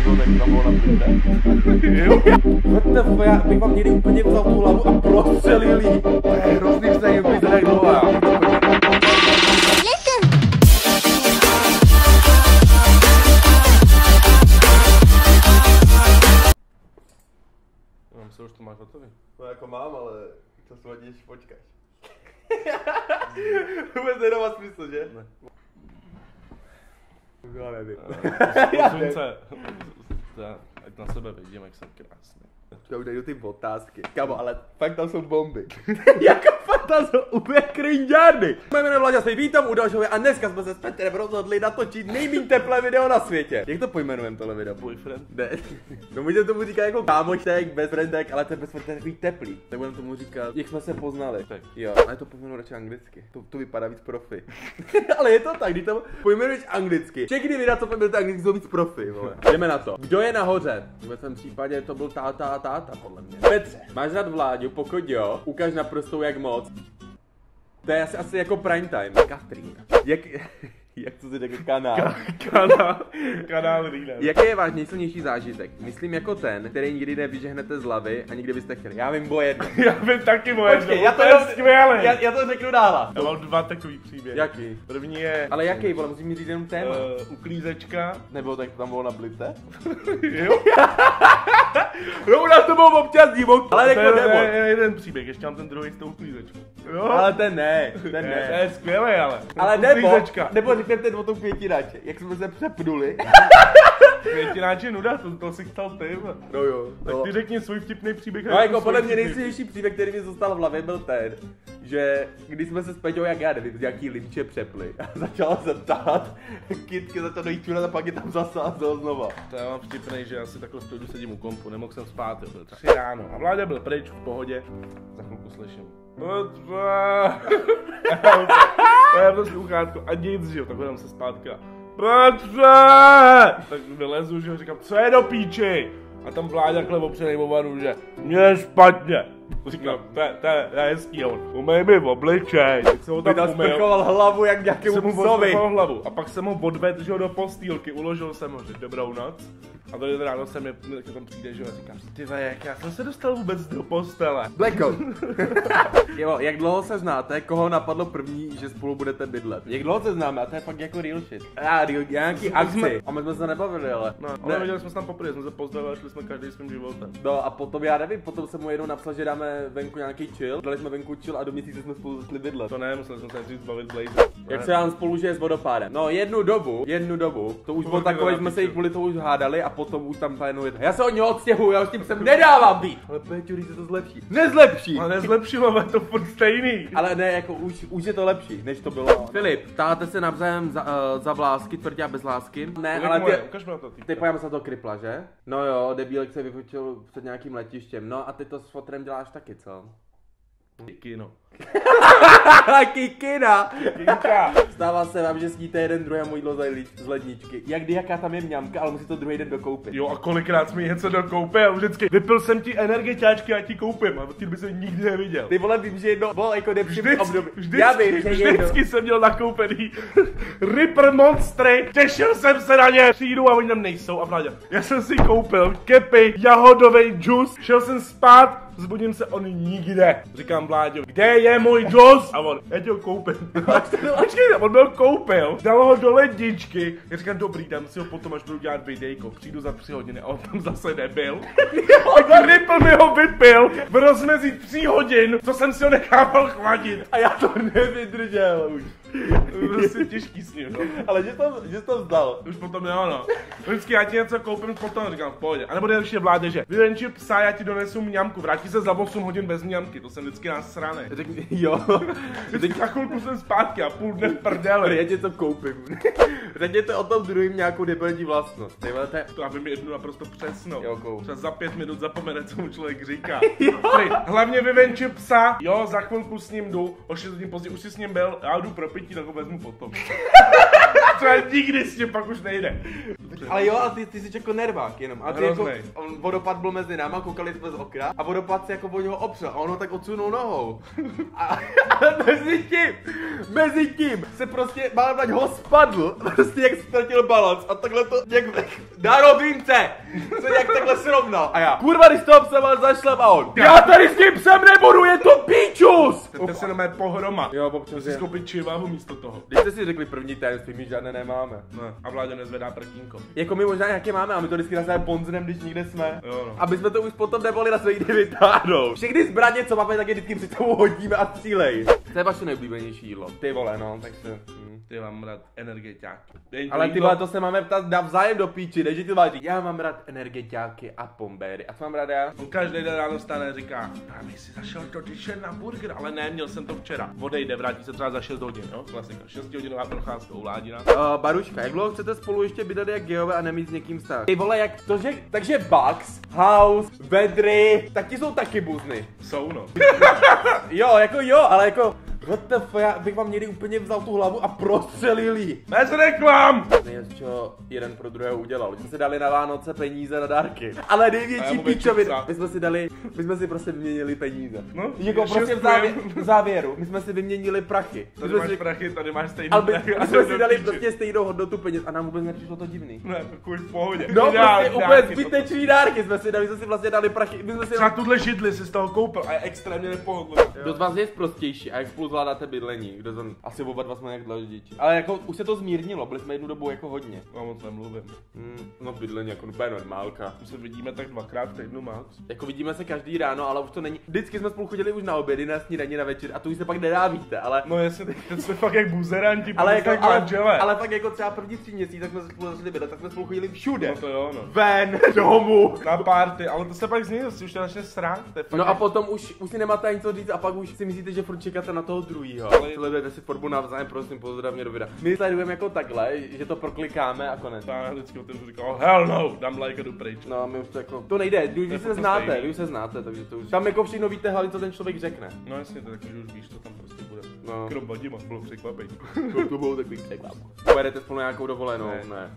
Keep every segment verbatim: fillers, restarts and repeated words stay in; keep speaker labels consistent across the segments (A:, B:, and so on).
A: nebo tak tam bylo na plité. Vrtne, já bych vám někdy úplně vzal tu hlavu a prostřelil jí. To je hrozný vztah, jak bych to tak dlouho.
B: Já myslím, už to máš hotový.
A: No jako mám, ale to se hodně, když počkáš. Vůbec nedává smysl, že?
B: Ne.
A: Já nevím.
B: Posunce. Ať na sebe vidím, jak jsem krásný.
A: Já už najdu ty otázky. Kamo, ale fakt tam jsou bomby. Jako fakt tam jsou úplně cringeárny. Moje jméno je Vláďa, se vítám u dalšího a dneska jsme se s Petrem rozhodli natočit nejméně teplé video na světě. Jak to pojmenujeme tohle video?
B: Boyfriend?
A: Ne. No můžeme tomu říkat jako kámoštek, bezfriendek, ale ten bezfriend je takový teplý. Tak budeme tomu říkat, jak jsme se poznali.
B: Tak.
A: Jo, ale to pojmenuji radši anglicky. To, to vypadá víc profi. Ale je to tak, když to pojmenuješ anglicky. Všechny videa, co pojmenujete anglicky, jsou víc profi, vole. Jdeme na to. Kdo je nahoře? V tom případě to byl táta a táta, podle mě. Petře, máš rád Vláďu? Pokud jo, ukaž na prstou jak moc. To je asi, asi jako prime time. Katrína. Jak, jak to si řekl, kanál.
B: Ka kanál, kanál Rýna.
A: Jaký je váš nejsilnější zážitek? Myslím jako ten, který nikdy nevyžehnete z hlavy a nikdy byste chtěli. Já vím bo jedno.
B: Já vím taky moje.
A: Počkej, já to,
B: je skvělé.
A: Já, já to řeknu dál.
B: Já mám dva takový příběhy.
A: Jaký?
B: První je...
A: Ale jaký, vole, musím mi říct jenom téma.
B: Uh, uklízečka.
A: Nebo tak tam bylo na blite?
B: Jo.
A: No u nás to bylo občas divok. Ale jako
B: to
A: nebo.
B: je jeden příběh, ještě mám ten druhý s tou uklízečkou. Jo.
A: Ale ten ne, ten
B: ne.
A: ne.
B: To je skvělé, ale.
A: Ale nebo,
B: uklízečka.
A: nebo řekněte o tom květináče, jak jsme se přepnuli.
B: Květináč je nuda, to, to si chtal ty.
A: No jo.
B: Tak
A: No.
B: ty řekni svůj vtipný příběh.
A: No jako podle mě nejsilnější příběh, který mi zůstal v hlavě, byl ten, že když jsme se s Peťou, jak já nevím, z jaký limče přepli a začala se ptát, kytky začala dojít čurat a pak je tam zasázel znova.
B: To já mám vtipnej, že asi takhle v klidu sedím u kompu, nemohl jsem spát, jo, byl tři ráno a Vláďa byl pryč, v pohodě, za chvilku slyším. Já prostě uchátku a nic, že jo, tak hledám se zpátka. Petře! Tak vylezu, že jo, říkám, co je do píči? A tam Vláďa takhle opřenej o vanu, že mě je špatně. Říkám, to je, to je, to je hezký, on, umej mi v obličej. Tak jsem ho tam umyl.
A: Sprchoval hlavu jak nějakému
B: Jsem mu
A: psovi.
B: odvrchoval hlavu a pak jsem ho odvedl, že ho do postýlky, uložil jsem ho, že dobrou noc. A to jeden ráno se mi tam přijde, že ho říkám, ty ve, jak já jsem se dostal vůbec do postele.
A: Blackout. Jo, jak dlouho se znáte, koho napadlo první, že spolu budete bydlet? Jak dlouho se známe, a to je fakt jako real shit. Já, real, nějaký akci. A my jsme se nebavili, ale.
B: No, ale viděli jsme se tam poprvé, jsme se pozdravili a šli jsme každý svým životem.
A: No a potom já nevím, potom jsem mu jednou napsal, že dáme venku nějaký chill, dali jsme venku chill a do měsíce jsme spolu začali bydlet.
B: To ne, museli jsme se říct zbavit Blaze.
A: Jak se nám spolu žije s vodopádem. No jednu dobu, jednu dobu, to už bylo takové, že jsme se jí kvůli tomu už hádali a potom už tam plénuje. Já se od něho odstěhuju, já s tím sem nedávám být. Ale Péťu, když se to zlepší. Nezlepší.
B: Ale nezlepšilo, ale to furt stejný.
A: Ale ne, jako už, už je to lepší, než to bylo. Filip, ptáte se navzájem za, uh, za vlásky, tvrdě a bez lásky? Ne,
B: Kolik
A: ale
B: moje?
A: ty,
B: Ukaž mi na to, ty.
A: ty pojďme se do kripla, že? No jo, debílek se vyfotil před nějakým letištěm. No a ty to s fotrem děláš taky, co?
B: Kino.
A: Kikina!
B: Kinka.
A: Stává se vám, že sníte jeden druhému jídlo z ledničky. Jak kdy, jaká tam je mňamka, ale musí to druhý den dokoupit.
B: Jo, a kolikrát jsi mi něco dokoupil, vždycky vypil jsem ti energetiáčky a ti koupím, a ty by se nikdy neviděl.
A: Ty vole, vím, že jedno bylo jako nepříjemný období.
B: Vždycky,
A: Já vím, že jedno.
B: vždycky jsem měl nakoupený Ripper Monstry, těšil jsem se na ně, přijdu a oni tam nejsou a Vláďa. Já jsem si koupil kepy, jahodový džus, šel jsem spát, zbudím se, on nikde. Říkám Vláďo, kde je můj džus? A on, já ti ho koupím. Počkej, on byl koupil, dal ho do ledničky. Já říkám, dobrý, dám si ho potom, až budu dělat videjko. Přijdu za tři hodiny a on tam zase nebyl. Tak Ripple mi ho vypil v rozmezí tří hodin, co jsem si ho nechával chladit.
A: A já to nevydržel už.
B: Prostě těžký s ním, no.
A: Ale že to, že to vzdal.
B: Už potom jo, no. Vždycky já ti něco koupím, potom říkám v pohodě. A nebo nejlepší je Vládě, že vyvenči psa, já ti donesu mňamku, vrátí se za osm hodin bez mňamky, to jsem vždycky nasranej.
A: Řekni, jo.
B: Vždycky za chvilku jsem zpátky a půl dne v prdeli.
A: Já ti to koupím. Řekněte o tom druhým nějakou debilní vlastnost. Tyhle, to je...
B: To já vím jednu naprosto přesnou.
A: Jakou?
B: Třeba za pět minut zapomene, co mu člověk říká. Prý, hlavně vyvenči psa, jo, za chvilku s ním jdu, o šest hodin později už si s ním byl, já jdu pro pití, tak ho vezmu potom. Třeba nikdy s tím pak už nejde.
A: Ale jo, a ty, ty jsi jako nervák jenom. A ty jako, on, vodopad byl mezi náma, koukali jsme z okna a vodopad se jako o něho opřel a on ho tak odsunul nohou. A, a mezi tím, mezi tím se prostě Málevnať ho spadl, prostě jak ztratil balans a takhle to jak dá robince, se jak takhle srovnal. A já, kurva, když to obsaval, zašlem a on. Já tady s tím psem nebudu, je to píčus!
B: To je se na mé pohroma.
A: Jo, občas
B: musíš koupit čiváhu místo toho.
A: Když jste si řekli první tajemství, my žádné nemáme.
B: Ne, a Vláďa nezvedá prkínko.
A: Jako my možná nějaké máme a my to vždycky nazveme bonznem, když nikde jsme.
B: Jo, no.
A: Aby jsme to už potom neboli na své jdy vytáhnout. Všechny zbraně, co máme, tak je vždycky při tomu hodíme a střílej. To je vaše nejoblíbenější jídlo. Ty vole, no, tak se... Hm.
B: Ty mám rád energetiáky.
A: Ale ty vole, to se máme ptát navzájem do píči, než ty váží. Já mám rád energetiáky a pombéry. A co mám rád já?
B: On každý den ráno stane a říká, já bych si zašel do tyče na burger, ale ne, měl jsem to včera. Odejde, vrátí se třeba za šest hodin, jo? Klasika, šestihodinová procházka u Ládina.
A: Uh, Baruška, jak dlouho chcete spolu ještě bydlet jak geové a nemít s někým vztah? Ty vole, jak to, že, takže Bugs, House, Vedry, tak ti jsou taky buzny.
B: Jsou, no.
A: Jo, jako jo, ale jako... What the f, já bych vám někdy úplně vzal tu hlavu a prostřelil jí.
B: Bez reklam!
A: Nejvíc, co jeden pro druhého udělal. My jsme si dali na Vánoce peníze na dárky. Ale největší píčovina. My jsme si dali, my jsme si prostě vyměnili peníze.
B: No,
A: jako prostě v, závě, v závěru. My jsme si vyměnili prachy. My
B: tady máš
A: si,
B: prachy, tady máš stejný
A: ale
B: prachy.
A: My jsme si dali prostě stejnou hodnotu peněz a nám vůbec nepřišlo to divný.
B: Ne, takový v pohodě.
A: No, prostě úplně zbytečný dárky jsme si dali, jsme si vlastně dali prachy. My jsme si...
B: Třeba tuhle židli si z toho koupil a je extrémně nepohodlný.
A: Kdo z vás je prostější a jak spolu zvládáte bydlení? Kdo tam, asi oba dva jsme jak dloužiči. Ale jako už se to zmírnilo, byli jsme jednu dobu jako hodně.
B: Já moc nemluvím.
A: Hmm, no bydlení jako úplně normálka.
B: My se vidíme tak dvakrát v týdnu max.
A: Jako vidíme se každý ráno, ale už to není. Vždycky jsme spolu chodili už na obědy, na snídaní, na večer a to už se pak nedá, víte, ale...
B: No jestli, teď jsme fakt jak buzeranti,
A: ale, jako,
B: jak
A: ale, ale fakt jako třeba první tři měsíce, tak jsme spolu začali bydlet, tak jsme spolu chodili všude.
B: No to jo, no.
A: Ven, domů.
B: Na party, ale to se pak změnilo, si už to začne srát.
A: No a potom už, už si nemáte ani co říct a pak už si myslíte, že furt čekáte na toho druhýho. Ale sledujete si formu navzájem, prosím, pozdravně do videa. My sledujeme jako takhle, že to proklikáme a konec.
B: Já vždycky o tom říkal, hell no, dám like a jdu pryč.
A: No, my už to jako, to nejde, vy, vy se znáte, vy už se znáte, takže to už, tam jako všechno víte hlavně, co ten člověk řekne.
B: No jasně, to taky, že už víš, co tam prostě bude.
A: No.
B: Krom Vadima, bylo překvapení.
A: To, to bylo takový překvapení. Pojedete spolu nějakou dovolenou?
B: Ne.
A: Ne.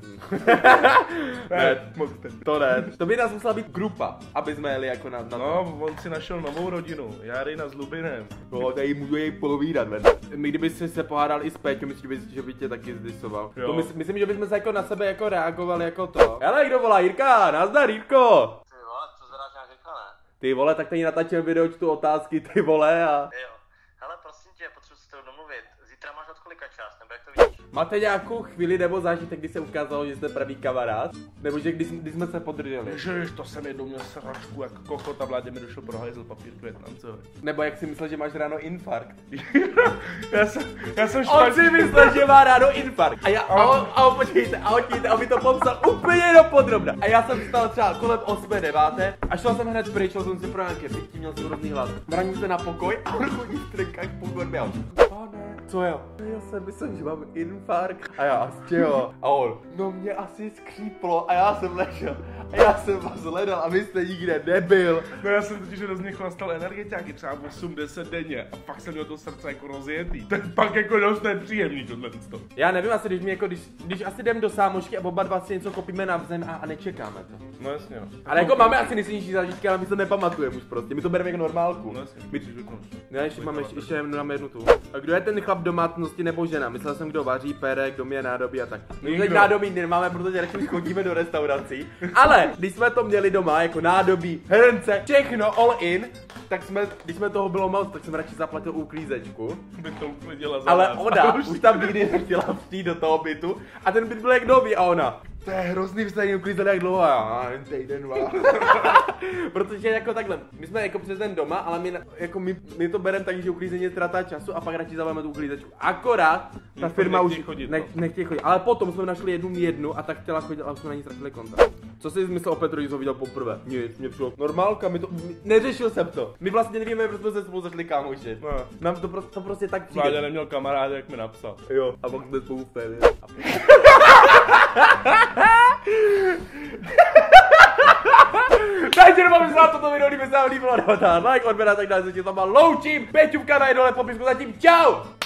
B: Ne,
A: ne.
B: moc
A: To ne. To by nás musela být grupa, aby jsme jeli jako na, na
B: No, on si našel novou rodinu, Jarina s Lubinem.
A: No, tady můžu jej povídat, ven. My kdyby si se pohádali i s Péťou, myslím, že by, že by tě taky zdisoval. To mysl, myslím, že bychom se jako na sebe jako reagovali jako to. Hele, kdo volá? Jirka, nazdar, Jirko!
C: Ty vole, co zadáš nějak řekla, ne?
A: Ty vole, tak tady natáčím video, čtu otázky, ty vole a...
C: Jo. Hele, prosím tě, potřebuji se s tebou domluvit. Zítra máš od kolika čas, nebo jak to vidíš?
A: Máte nějakou chvíli nebo zážitek, kdy se ukázalo, že jste pravý kamarád? Nebo že když, když jsme se podrželi?
B: Ježiš, to jsem jednou měl sračku jak kokot a Vládě mi došel pro hajzl papír k Vietnamcovi.
A: Nebo jak si myslel, že máš ráno infarkt?
B: já jsem, já jsem
A: špatný. On si myslel, že má ráno infarkt. A já, a on, a on počkejte, a on ti, a mi to popsal úplně dopodrobna. A já jsem vstal třeba kolem osmé, deváté a šel jsem hned pryč, šel jsem si pro nějaké pití, měl jsem hrozný hlad. Vrátím se na pokoj a on chodí v trenkách po godbě. Pane, co jo? Já jsem myslel, že mám infarkt. A já, z čeho? A on, no mě asi skříplo a já jsem ležel. A já jsem vás hledal a vy jste nikde nebyl.
B: No já jsem totiž hrozně chlastal energetiáky, třeba osm deset denně a pak jsem měl to srdce jako rozjetý. To je pak jako dost nepříjemný tohle.
A: Já nevím, asi když mi jako, když, když asi jdem do sámošky a oba dva si něco kopíme na zem a, a nečekáme to.
B: No jasně no.
A: Ale jako máme asi nejsilnější zážitky, ale my to nepamatujeme už prostě, my to bereme jako normálku.
B: No jasně,
A: my, ne, ještě máme, ještě, ještě máme jednu tu. A kdo je ten chlap domácnosti nebo žena? Myslel jsem, kdo vaří, pere, kdo mě nádobí a tak. My teď nádobí nemáme, protože radši už chodíme do restaurací. Ale když jsme to měli doma, jako nádobí, hrnce, všechno all in, tak jsme, když jsme toho bylo moc, tak jsem radši zaplatil uklízečku.
B: By to uklidila za
A: ale
B: nás.
A: ona už tam nikdy nechtěla přijít do toho bytu a ten byt byl jak nový a ona. To je hrozný, vy jste tady uklízeli jak dlouho, a jen týden, dva. Protože jako takhle, my jsme jako přes den doma, ale my, jako my, my to bereme tak, že uklízení ztratá času a pak radši zaváme tu uklízečku. Akorát ta firma už
B: chodit,
A: ne, nechtějí chodit, ale potom jsme našli jednu jednu a tak chtěla chodit, ale jsme na ní ztratili kontakt. Co jsi myslel o Petru, když ho viděl poprvé? Nic, mě přišlo normálka, my to, my, neřešil jsem to. My vlastně nevíme, proč jsme se spolu začali kámoši.
B: No.
A: Nám to, prostě, to prostě tak přijde.
B: Vláďa neměl kamaráda, jak mi napsal.
A: Jo, a pak jsme spolu vtedy. Takže doufám, že se vám toto video líbí, se vám líbilo, dát like, odběr a tak dále, se tím tam loučím. Peťůvka na dole popisku, zatím čau!